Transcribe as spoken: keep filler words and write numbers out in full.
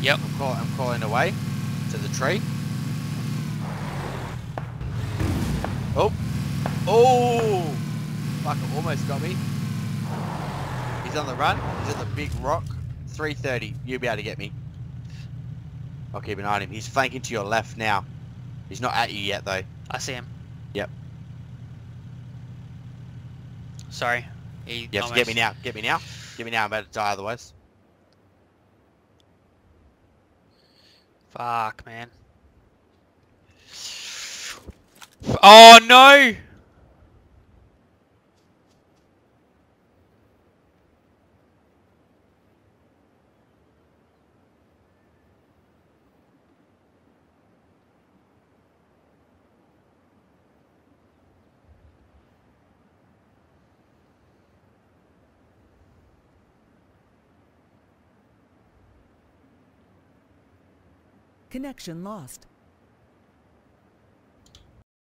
Yep. I'm, call I'm calling away to the tree. Oh. Oh. Fuck, it almost got me. He's on the run. He's at the big rock. three thirty. You'll be able to get me. I'll keep an eye on him. He's flanking to your left now. He's not at you yet, though. I see him. Yep. Sorry. He You have to get me now. Get me now. Get me now. I'm about to die otherwise. Fuck, man. Oh, no! Connection lost.